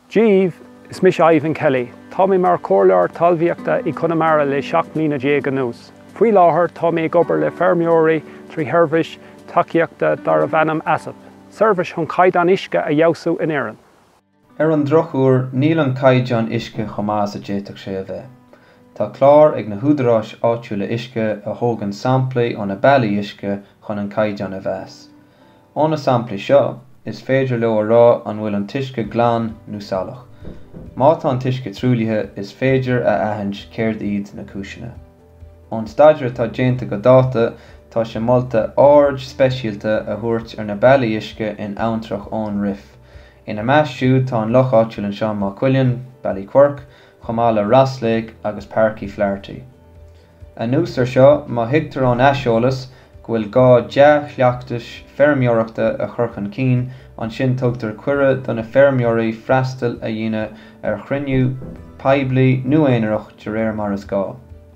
Díomh is mis Ivan Kelly, tá mé mar clár talmhaíochta i chomhairle le 7,000 anuas. Faoi láthair tá mé gobar le feirmeoirí trí sheirbhís tacaíochta dar a bhanam ASSAP, service chun caighdeáin uisce a dheabhsú in Éireann. An drochuair níl an caighdeáin uisce chomh a déiteach sé a bheith. Tá clár ag na h-údarais aitiúla uisce a thógann samplaí ó na bealaí uisce chun an caighdeáin a bheas. Ó na samplaí seo, is féidir leo a rá an bhfuil an tuisce ghleann nó salach. Má tá an tuisce trúlaithe is féidir a aithint céard iad na cúiseanna. Ón staidir atá déanta go dáta, tá sé molta ard speisialta a thabhairt ar na bealaí uisce in antrach ón rith. Ina meas siúd tá an loch áitiúil an seo má cuileann, Ballycork, Chomála Rasslaigh agus Páircí Flaherty. Anuas ar seo má thugtar an aiseolalas go bhfuil gá dea-chleachtais feirmeoireachta a chur chun an sin tugtar cuireadh do na feirmeoirí freastal a dhéanamh ar chinntiú, phobail nó éinearach de réir mar is gá.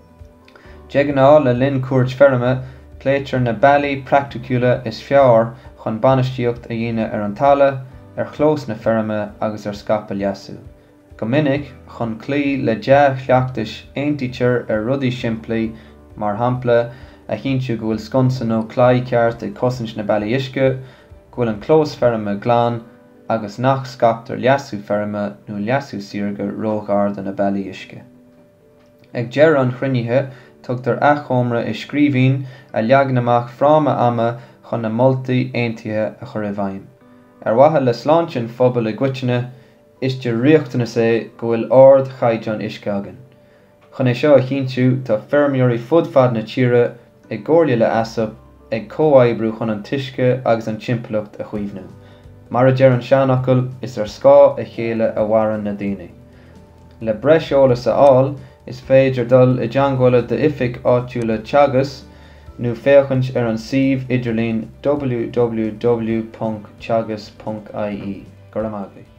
Deaganá le linn cuairt feirme, pléitir na bealaí practicúla is fearr chun banistíocht a dhéanamh ar an talla, ar chlós na feirme agus ar scaipéal leasú. Go minic chun clí le dea-chleachtais aontaítear ar rudaí simplaí mar shampla a chinntiú go bhfuil sconsa nó chlaid ceart ag cosint na bealaí uisce, go bhfuil an clós feirme ghleann agus nach scaiptar leasú feirme nó leasú siarga ró-ghar na bealaí uisce. Ag deir an chruinnithe tugtar achomra i scríbhín a leagan amach fráma ama chun na moltaí aontaithe a chur i bhfeidhm. Ar mhaithe le sláinte phobail i gcoitinne, is de riachtanas é go bhfuil ard-chaighdéan uisce againn. Chun é seo a chinntiú tá feirmeoirí fudfad na tíre ag gcomhairle le ASSAP ag comhoibriú chun an t-uisce agus an timpeallacht a chaomhnú. Mar a deir an seanachil is ar scá a chéile a mharan na daoine. Le breisiolalas a fháil is féidir dul i dteangmhaile de oifig aitiúla teagas nó féachant ar an suíomh idirlín www.teagas.ie. Gur amaglaí.